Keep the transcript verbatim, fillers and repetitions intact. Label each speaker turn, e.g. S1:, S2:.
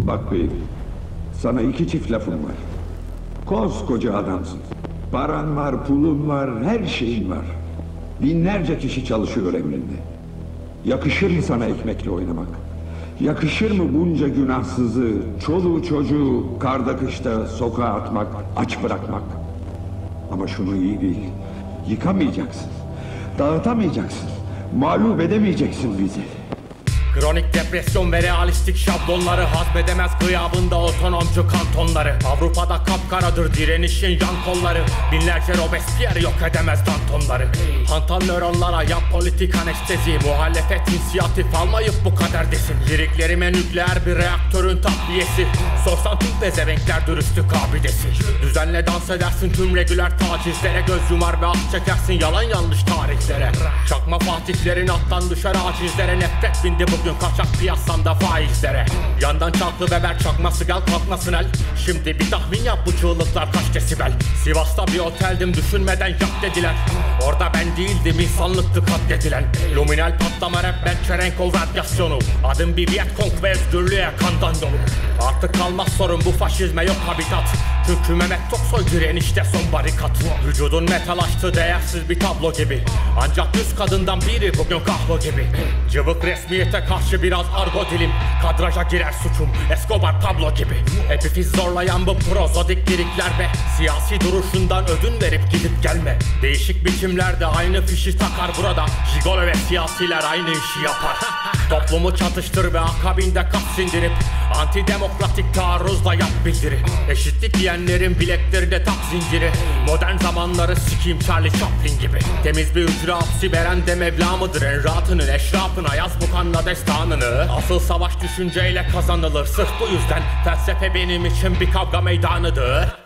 S1: Bak beyim, sana iki çift lafım var. Koskoca adamsın. Paran var, pulun var, her şeyin var. Binlerce kişi çalışıyor emrinde. Yakışır mı sana ekmekle oynamak? Yakışır mı bunca günahsızı, çoluğu çocuğu karda kışta sokağa atmak, aç bırakmak? Ama şunu iyi bil, yıkamayacaksın, dağıtamayacaksın, mağlup edemeyeceksin bizi.
S2: Kronik depresyon ve realistik şablonları hazmedemez gıyabında otonomcu kantonları. Avrupa'da kapkaradır direnişin yan kolları. Binlerce Robespierre yok edemez Dantonları. Hantal nöronlara yap politik anestezi. Muhalefet inisiyatif almayıp bu kadar desin. Liriklerime nükleer bir reaktörün takviyesi. Sorsan tüm bezevenkler dürüstlük abidesi. Düzenle dans edersin tüm regüler tacizlere. Göz yumar ve ah çekersin yalan yanlış tarihlere. Çakma fatihlerin attan düşer acizlere. Nefret bindi bugün kaçak piyasanda faizlere. Yandan çarklı beber çakması gel kalkmasın el. Şimdi bir tahmin yap bu çığlıklar kaç desibel. Sivas'ta bir oteldim düşünmeden yak dediler. Orada ben değildim insanlıktı katledilen. Luminal patlama rap ben Çerenkov radyasyonu. Adım bir Vietkong ve özgürlüğe kandan dolu. Artık kalmaz sorun bu faşizme yok habitat. Çünkü Mehmet Toksoy direnişte son barikat. Vücudun metalaştı değersiz bir tablo gibi. Ancak yüz kadından biri bugün kahlo gibi. Cıvık resmiyete karşı biraz argo dilim. Kadraja girer suçum Escobar Pablo gibi. Epifiz zorlayan bu prozodik lirikler ve siyasi duruşundan ödün verip gidip gelme. Değişik biçimlerde aynı fişi takar burada. Jigolo ve siyasiler aynı işi yapar. Toplumu çatıştır ve akabinde kat sindirip antidemokratik taarruzla yap bildiri. Eşitlik diyenlerin bileklerinde tak zinciri. Modern zamanları sikiyim Charlie Chaplin gibi. Temiz bir hücre hapsi veren de Mevla mıdır? En rahatının eşrafına yaz bu kanla destanını. Asıl savaş düşünceyle kazanılır. Sırf bu yüzden felsefe benim için bir kavga meydanıdır.